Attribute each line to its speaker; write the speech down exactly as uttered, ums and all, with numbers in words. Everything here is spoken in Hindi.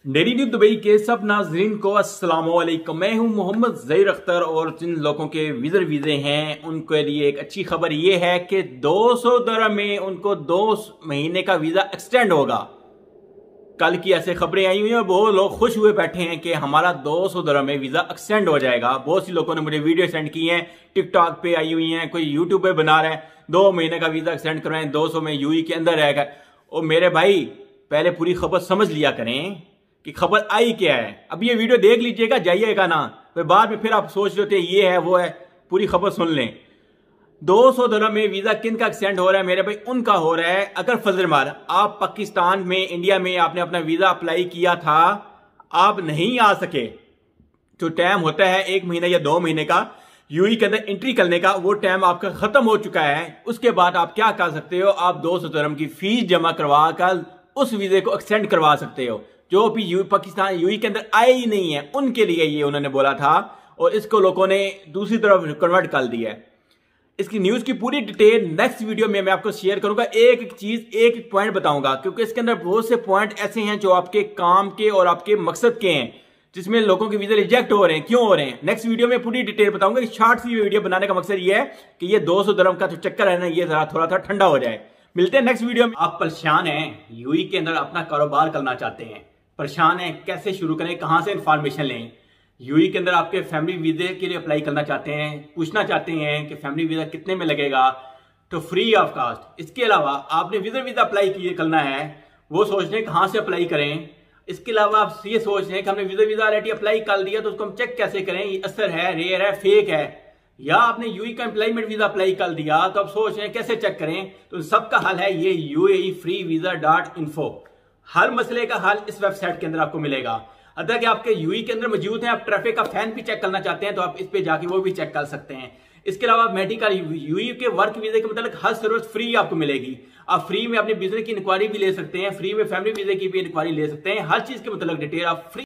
Speaker 1: डेली न्यूज दुबई के सब नाजरीन को अस्सलाम वालेकुम। मैं हूं मोहम्मद ज़हीर अख्तर और जिन लोगों के विजर वीजे हैं उनके लिए एक अच्छी खबर यह है कि दो सौ दरहम में उनको दो महीने का वीजा एक्सटेंड होगा। कल की ऐसे खबरें आई हुई हैं और बहुत लोग खुश हुए बैठे हैं कि हमारा दो सौ दरहम में वीजा एक्सटेंड हो जाएगा। बहुत सी लोगों ने मुझे वीडियो सेंड की हैं, टिकटॉक पे आई हुई हैं, कोई यूट्यूब पे बना रहा है दो महीने का वीजा एक्सटेंड करवाएं, दो सौ में यूई के अंदर रहेगा। और मेरे भाई पहले पूरी खबर समझ लिया करें कि खबर आई क्या है। अब ये वीडियो देख लीजिएगा, जाइएगा ना, फिर बाद में फिर आप सोच रहे थे ये है वो है। पूरी खबर सुन लें। दो सौ दरहम में वीजा किन का एक्सटेंड हो रहा है मेरे भाई? उनका हो रहा है अगर फजल मार आप पाकिस्तान में इंडिया में आपने अपना वीजा अप्लाई किया था, आप नहीं आ सके, जो टाइम होता है एक महीना या दो महीने का यूई के अंदर एंट्री करने का, वो टाइम आपका खत्म हो चुका है। उसके बाद आप क्या कर सकते हो? आप दो सौ दरहम की फीस जमा करवा कर उस वीजे को एक्सटेंड करवा सकते हो। जो भी यू पाकिस्तान यूई के अंदर आए ही नहीं है उनके लिए ये उन्होंने बोला था और इसको लोगों ने दूसरी तरफ कन्वर्ट कर दिया है। इसकी न्यूज की पूरी डिटेल नेक्स्ट वीडियो में मैं आपको शेयर करूंगा। एक एक चीज एक एक पॉइंट बताऊंगा क्योंकि इसके अंदर बहुत से पॉइंट ऐसे हैं जो आपके काम के और आपके मकसद के हैं, जिसमें लोगों के वीजा रिजेक्ट हो रहे हैं। क्यों हो रहे हैं नेक्स्ट वीडियो में पूरी डिटेल बताऊंगा। शॉर्ट सी वीडियो बनाने का मकसद ये है कि ये दो सौ दरहम का जो चक्कर है ना, ये जरा थोड़ा सा ठंडा हो जाए। मिलते हैं नेक्स्ट वीडियो में। आप परेशान हैं, यूई के अंदर अपना कारोबार करना चाहते हैं, परेशान है कैसे शुरू करें, कहां से इंफॉर्मेशन लें। यूई के अंदर आपके फैमिली वीजे के लिए अप्लाई करना चाहते हैं, पूछना चाहते हैं कि फैमिली वीजा कितने में लगेगा, तो फ्री ऑफ कास्ट। इसके अलावा आपने विजर वीजा अप्लाई किए करना है, वो सोच रहे हैं कहां से अप्लाई करें। इसके अलावा आप ये सोच रहे हैं कि हमने विजर वीजा ऑलरेडी अप्लाई कर दिया तो उसको हम चेक कैसे करें, ये असर है, रेयर है, फेक है। या आपने यूई का एम्प्लॉयमेंट वीजा अप्लाई कर दिया तो आप सोच रहे हैं कैसे चेक करें, तो सबका हल है ये UAE free visa dot info. हर मसले का हल इस वेबसाइट के अंदर आपको मिलेगा। अगर कि आपके यूई के अंदर मौजूद हैं, आप ट्रैफिक का फैन भी चेक करना चाहते हैं तो आप इस पे जाके वो भी चेक कर सकते हैं। इसके अलावा मेडिकल यूई के वर्क वीजे के मतलब हर सर्विस फ्री आपको मिलेगी। आप फ्री में अपने बिजनेस की इंक्वायरी भी ले सकते हैं, फ्री में फैमिली वीजे की भी इंक्वायरी ले सकते हैं। हर चीज के मतलब डिटेल आप फ्री